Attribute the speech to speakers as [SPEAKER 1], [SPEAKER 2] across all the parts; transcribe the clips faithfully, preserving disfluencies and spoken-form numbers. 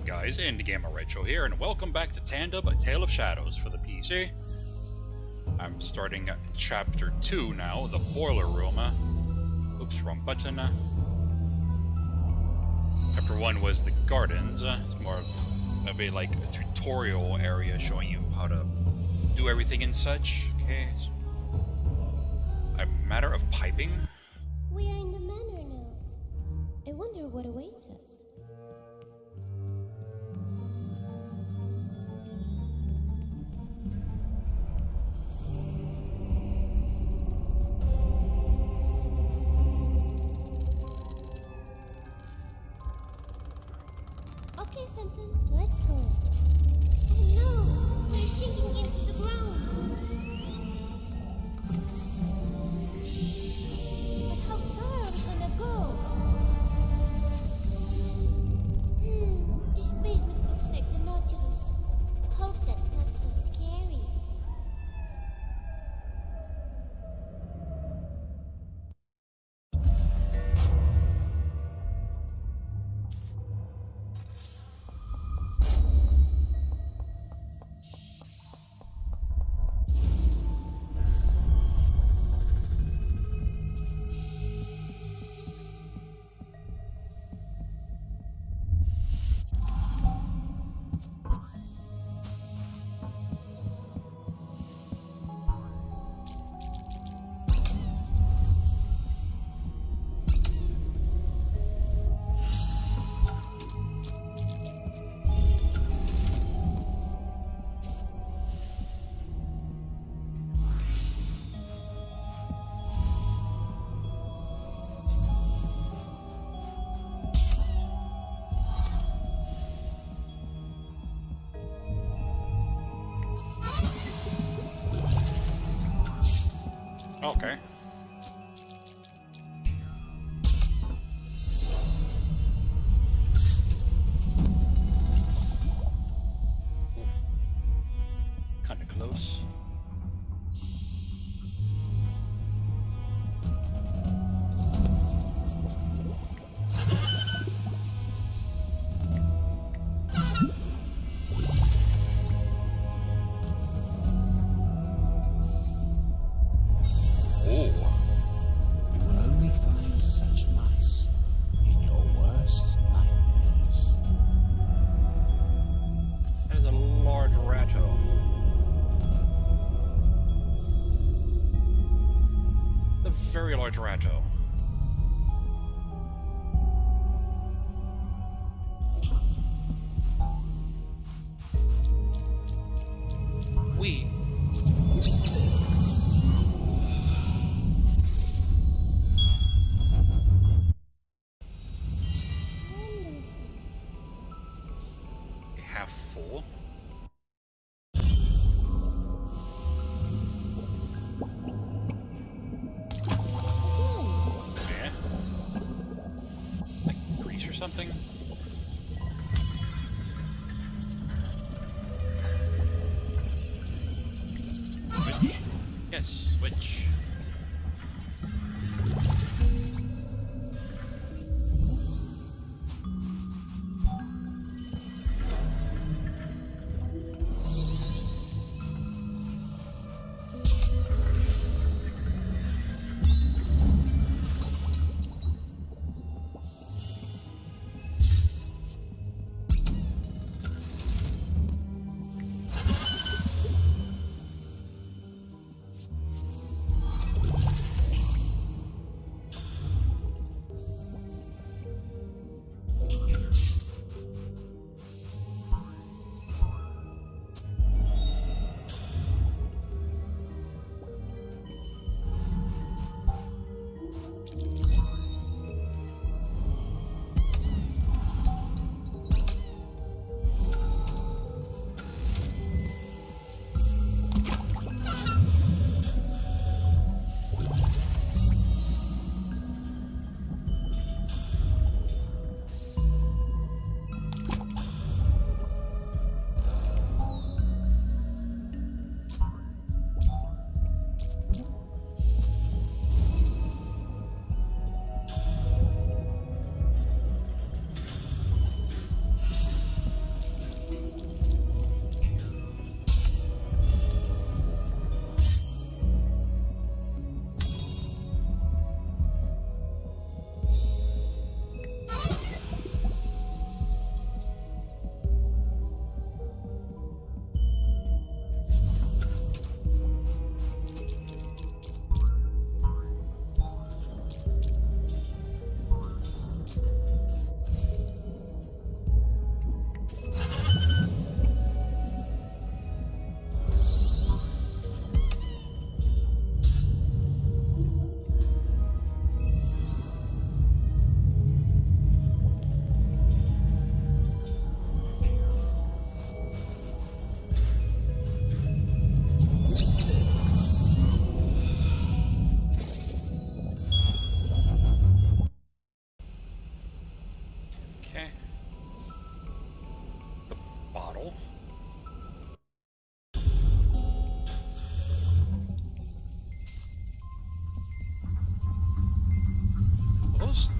[SPEAKER 1] guys, Indiegamerretro here, and welcome back to Tandem, A Tale of Shadows for the P C. I'm starting at Chapter two now, the Boiler Room. Oops, wrong button. Chapter one was the Gardens. It's more of a, like, a tutorial area showing you how to do everything and such. Okay, it's a matter of piping.
[SPEAKER 2] We are in the manor now. I wonder what awaits us. Okay, Fenton, let's go. Oh no, we're sinking into the ground. But how far are we gonna go? Hmm, this basement looks like the Nautilus. Hope that's not so scary.
[SPEAKER 1] Okay. Kinda close. Very large ratto. We half full. Something. Switch. Yes, switch.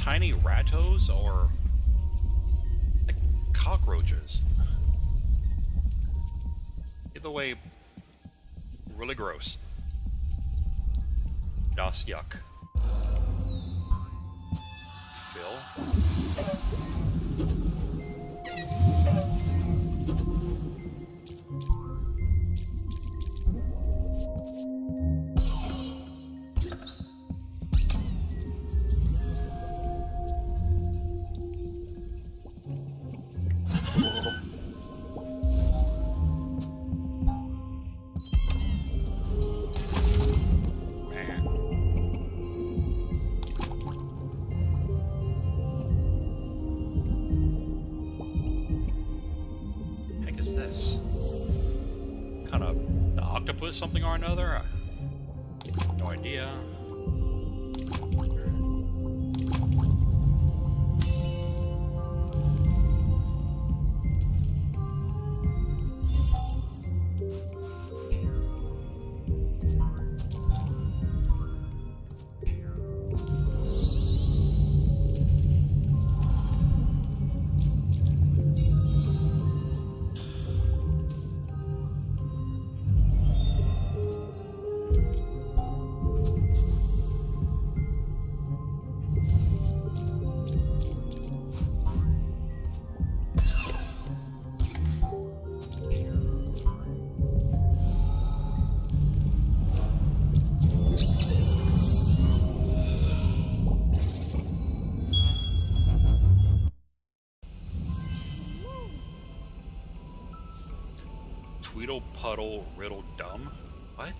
[SPEAKER 1] tiny rattos or like cockroaches? Either way, really gross. Das yuck. Phil? Something or another? No idea. Tweedle, puddle, riddle, dumb? What?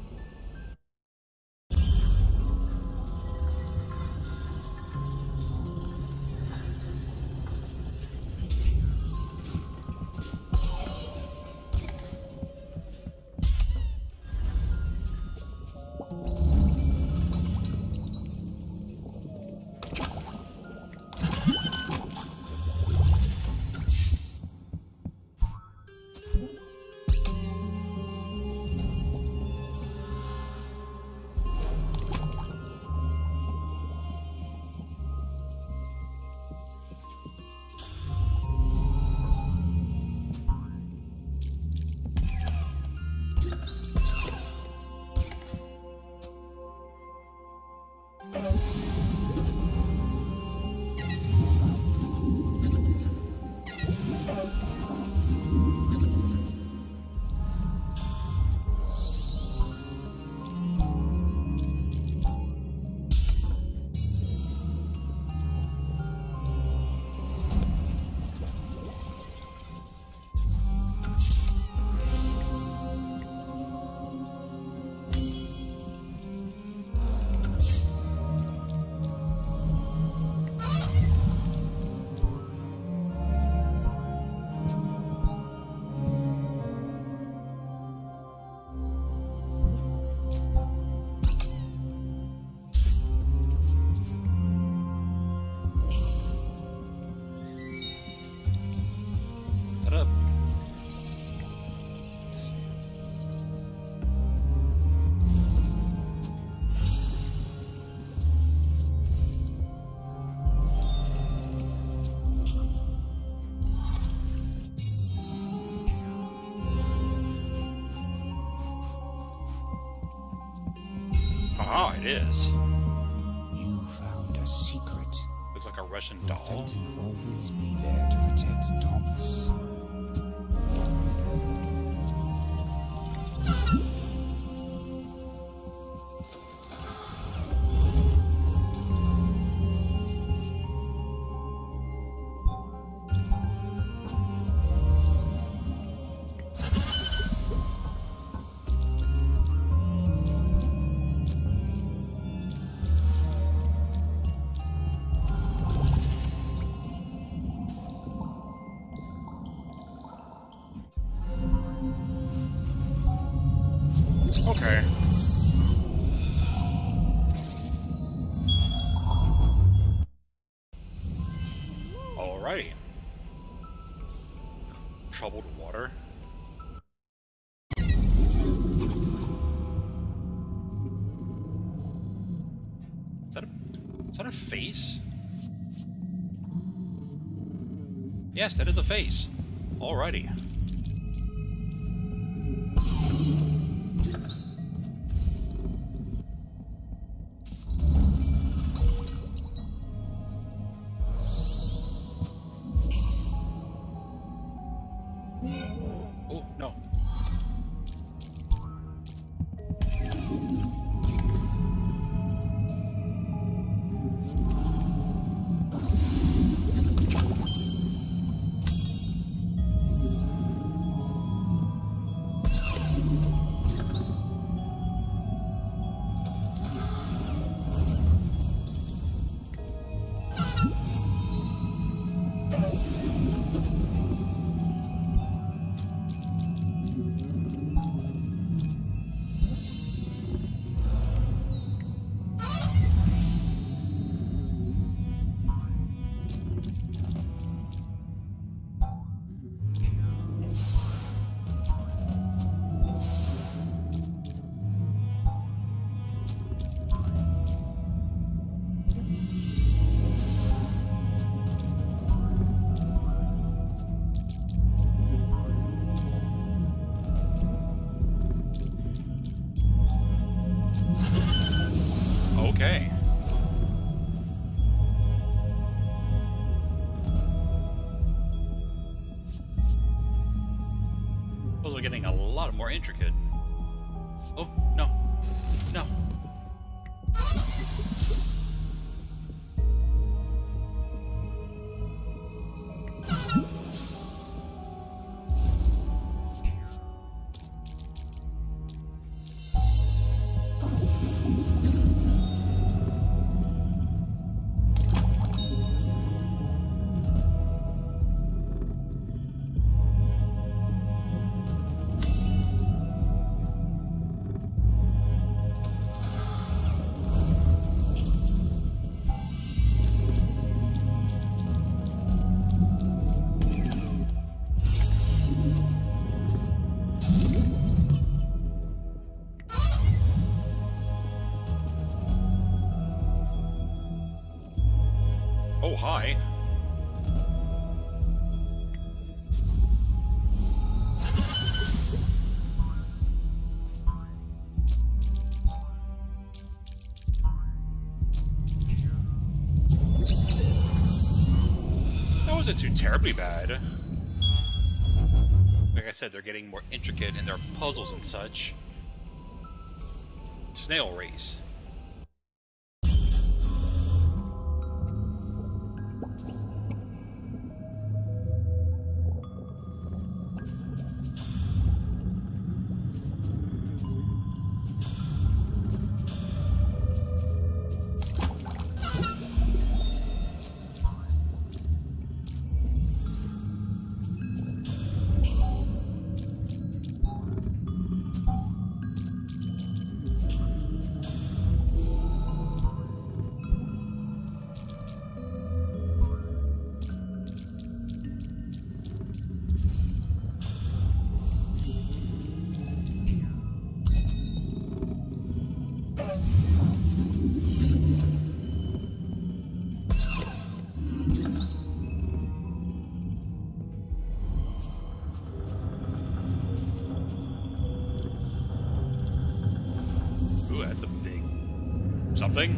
[SPEAKER 1] Oh, it is.
[SPEAKER 3] You found a secret.
[SPEAKER 1] Looks like a Russian
[SPEAKER 3] Will
[SPEAKER 1] doll.
[SPEAKER 3] Fenton always be there to protect Thomas?
[SPEAKER 1] Okay. Alrighty. Troubled water. Is that a, is that a face? Yes, that is a face. Alrighty. Oh, no. Okay. Those are getting a lot more intricate. Oh, no. No. Oh, hi. That wasn't too terribly bad. Like I said, they're getting more intricate in their puzzles and such. Snail race. Ooh, that's a big something.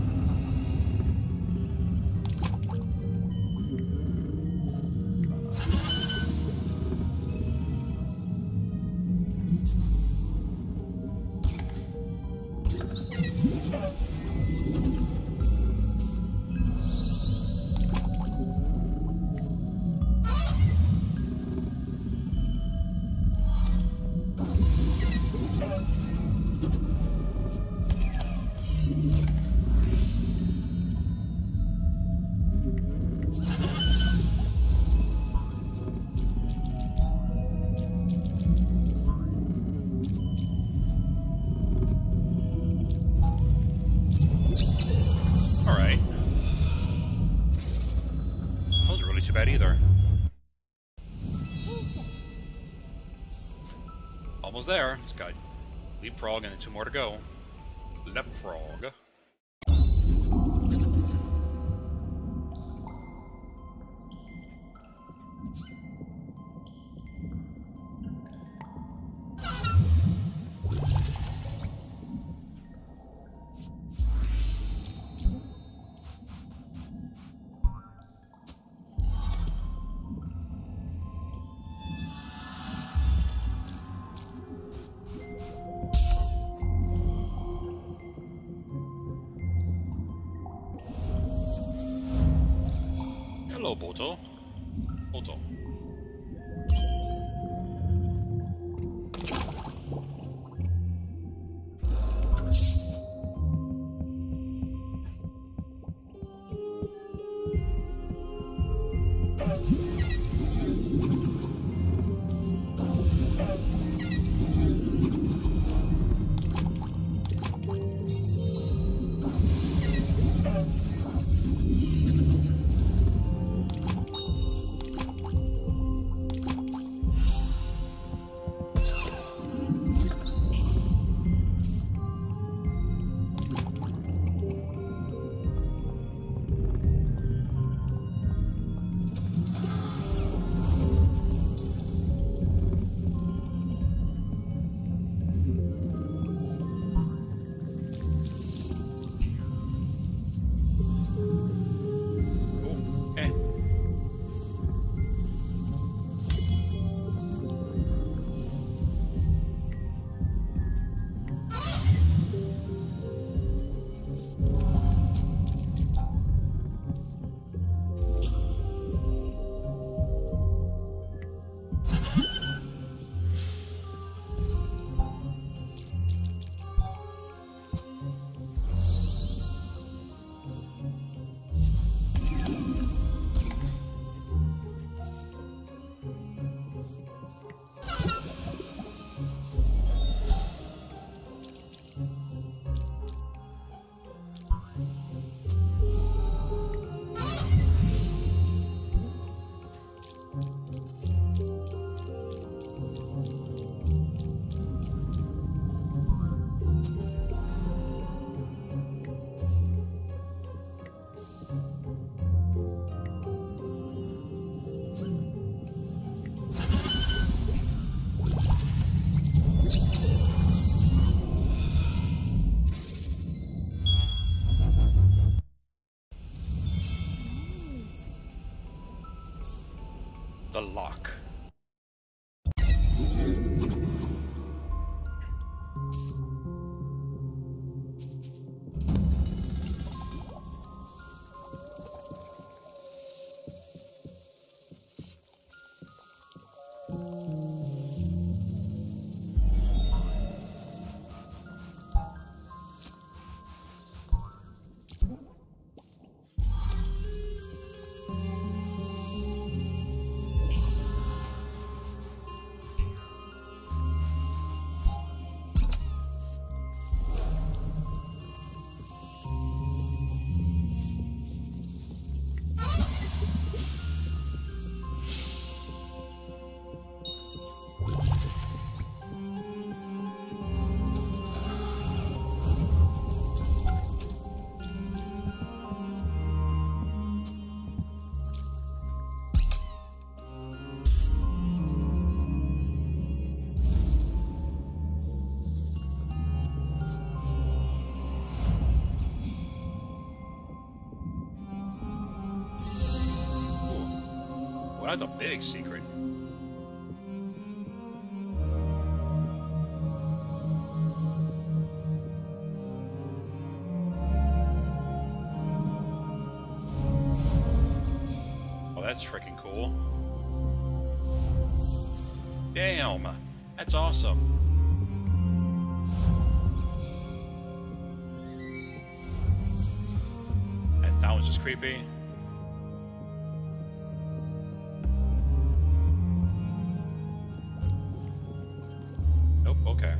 [SPEAKER 1] Either. Almost there. It's got Leapfrog and then two more to go. Leapfrog. Hello, Boto. Boto. The lock. Well, that's a big secret. Oh, that's freaking cool. Damn, that's awesome. That, that was just creepy. Nope, okay.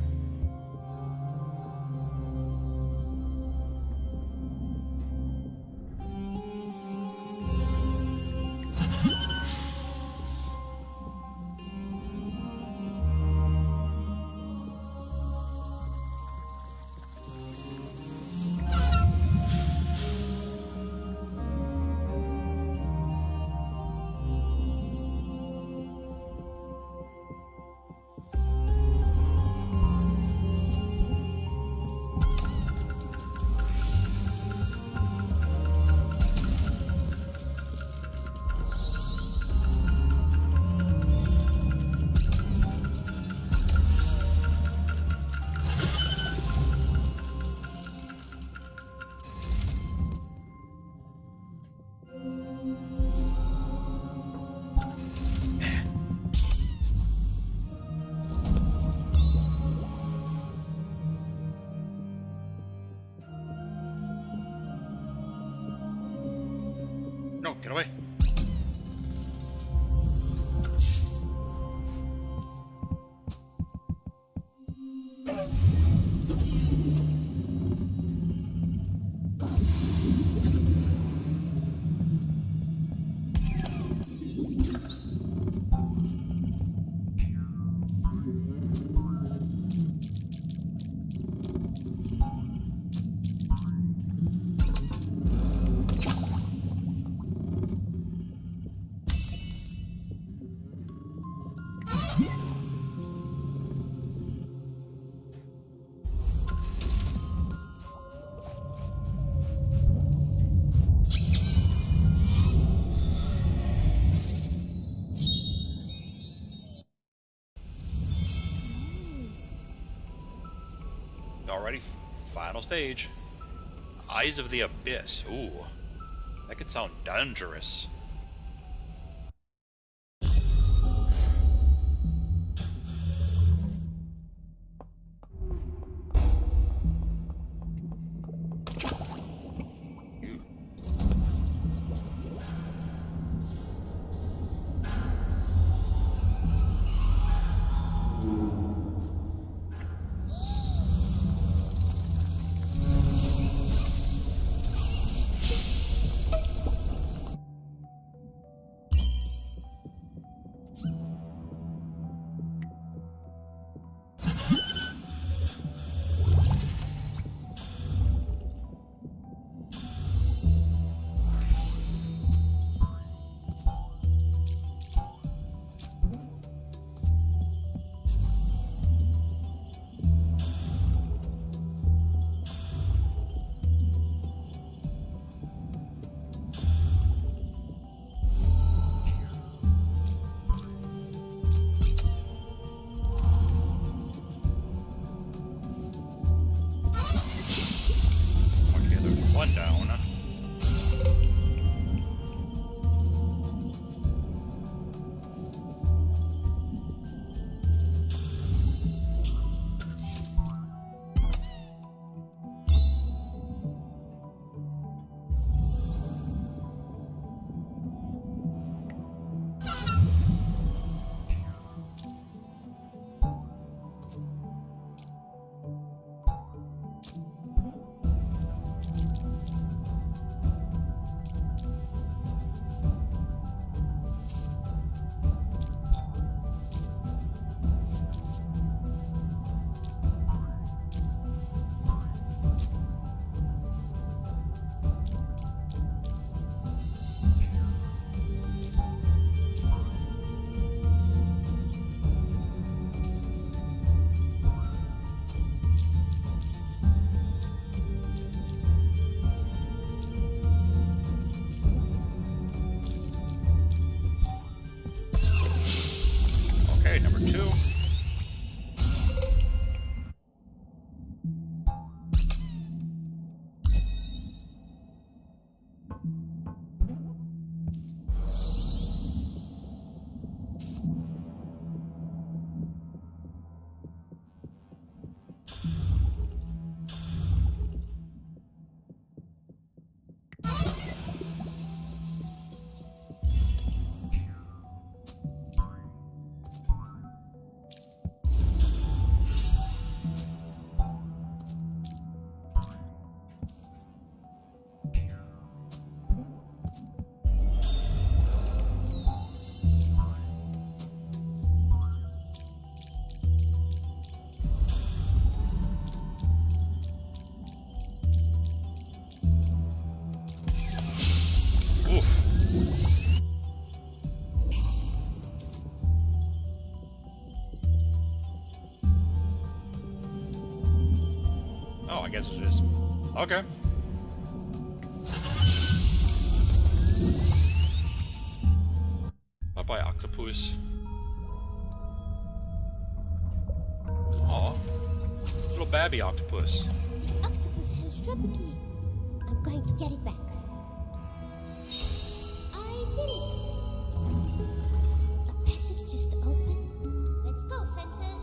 [SPEAKER 1] Get away. Alrighty, final stage. Eyes of the Abyss. Ooh, that could sound dangerous. Down. Number two. I guess it's just okay. Bye bye, octopus. Aw, little babby octopus.
[SPEAKER 2] The octopus has dropped a key. I'm going to get it back. I did it. A passage just open. Let's go, Fenton.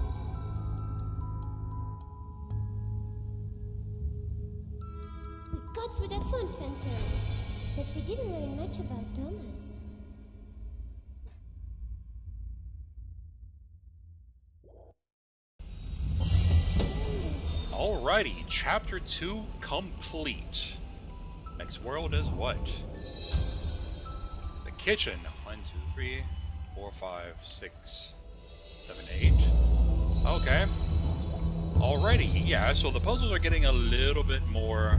[SPEAKER 2] We got through that one, Fenton. But we didn't learn much about Thomas.
[SPEAKER 1] Alrighty, chapter two complete. Next world is what? The kitchen. One, two, three, four, five, six, seven, eight. Okay. Alrighty, yeah, so the puzzles are getting a little bit more...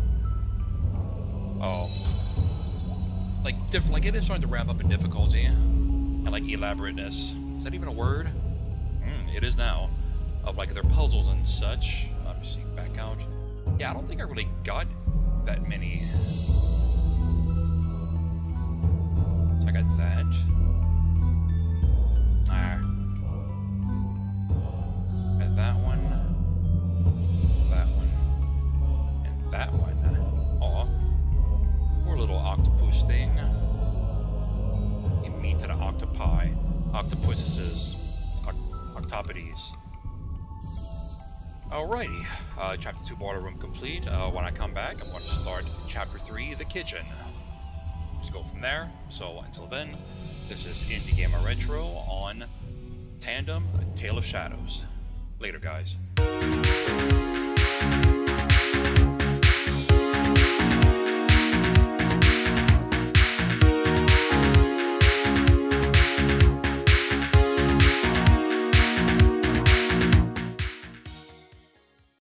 [SPEAKER 1] Oh. Like, diff like it is starting to ramp up in difficulty. And like elaborateness. Is that even a word? Mm, it is now. Of like their puzzles and such. I'm just seeing back out. Yeah, I don't think I really got that many. So I got that. Ah. Got that one. That one. And that one. Aw. Poor little octopus thing. You mean to the octopi. Octopuses. Octopodes. Alrighty, uh, chapter two boiler room complete. Uh, when I come back, I'm going to start chapter three, the kitchen. Just go from there. So until then, this is Indiegamerretro on Tandem, A Tale of Shadows. Later, guys.